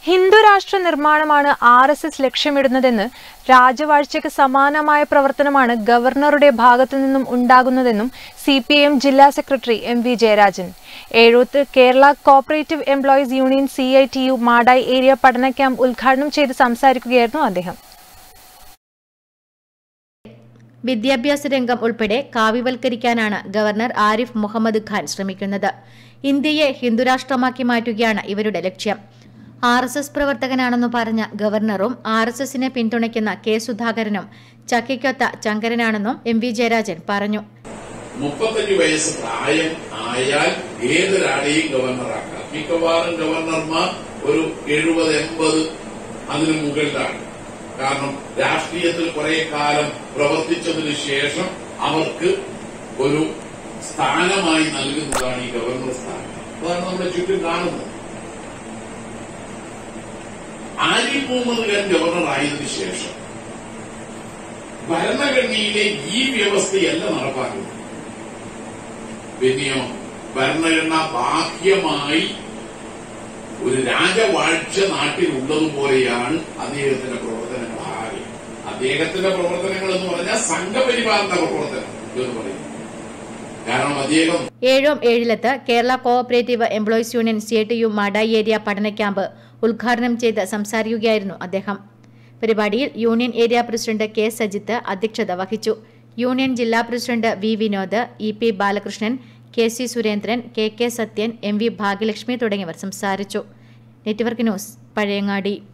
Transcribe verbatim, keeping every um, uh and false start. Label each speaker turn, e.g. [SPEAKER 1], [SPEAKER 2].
[SPEAKER 1] ഹിന്ദുരാഷ്ട്ര നിർമ്മാണമാണ് R S S ലക്ഷ്യമിടുന്നതെന്ന് രാജവാഴ്ചയ്ക്ക് സമാനമായ പ്രവർത്തനമാണ് ഗവർണറുടെ ഭാഗത്തു നിന്നും ഉണ്ടാകുന്നതെന്നും സി പി ഐ എം ജില്ലാ സെക്രട്ടറി എം വി ജയരാജൻ. ഏഴൂത്ത് Kerala cooperative employees union C I T U Madayi area പഠന ക്യാമ്പ് ഉദ്ഘാടനം ചെയ്ത് സംസാരിക്കുകയായിരുന്നു അദ്ദേഹം.
[SPEAKER 2] വിദ്യാഭ്യാസ രംഗം ഉൾപ്പെടെ കാവ്യവൽക്കരിക്കാനാണ് ഗവർണർ ആരിഫ് മുഹമ്മദ് ഖാൻ ശ്രമിക്കുന്നത്. ഇന്ത്യയെ ഹിന്ദുരാഷ്ട്രമാക്കി മാറ്റുകയാണ് ഇവരുടെ ലക്ഷ്യം. ആർ എസ് എസ് പ്രവർത്തകനാണെന്നു പറഞ്ഞ ഗവർണറും ആർ എസ് എസിനെ പിന്തുണയ്ക്കുന്ന കെ സുധാകരനും ചക്കിക്കൊത്ത ചങ്കരനാണെന്നും എം വി ജയരാജൻ പറഞ്ഞു.
[SPEAKER 3] മുപ്പത്തഞ്ച് വയസ്സ് പ്രായം ആയാൽ ഏതൊരാളെയും ഗവർണറാക്കാം. മിക്കവാറും ഗവർണർമാർ ഒരു എഴുപത് എൺപത് അതിന് മുകളിലാണ്. കാരണം രാഷ്ട്രീയത്തിൽ കുറെ കാലം പ്രവർത്തിച്ചതിന് ശേഷം അവർക്ക് ഒരു സ്ഥാനമായി നൽകുന്നതാണ് ഈ ഗവർണർ സ്ഥാനം. അതാണ് നമ്മുടെ ചുറ്റും കാണുന്നത്. ആരിഫ് മുഹമ്മദ് ഖാൻ ഗവർണർ ആയതിനു ശേഷം ഭരണഘടനയിലെ ഈ വ്യവസ്ഥയല്ല നടപ്പാക്കുന്നത്. പിന്നെയോ ഭരണഘടന ബാഹ്യമായി ഒരു രാജവാഴ്ച നാട്ടിലുള്ളതുപോലെയാണ് അദ്ദേഹത്തിന്റെ പ്രവർത്തനങ്ങൾ ആകെ. അദ്ദേഹത്തിന്റെ പ്രവർത്തനങ്ങൾ എന്ന് പറഞ്ഞാൽ സംഘപരിവാറിന്റെ പ്രവർത്തനം എന്ന് പറയും. കാരണം അദ്ദേഹം
[SPEAKER 2] ഏഴോം ഏഴിലത്ത് Kerala cooperative employees union C I T U Madayi area പഠന ക്യാമ്പ് ഉദ്ഘാടനം ചെയ്ത് സംസാരിക്കുകയായിരുന്നു അദ്ദേഹം. പരിപാടിയിൽ union area president K Sajith അധ്യക്ഷത വഹിച്ചു. യൂണിയൻ ജില്ലാ president V Vinod, E P Balakrishnan, K C Surendran, K K Sathyan, M V Bhagyalakshmi തുടങ്ങിയവർ സംസാരിച്ചു. Network news, Pazhayangadi.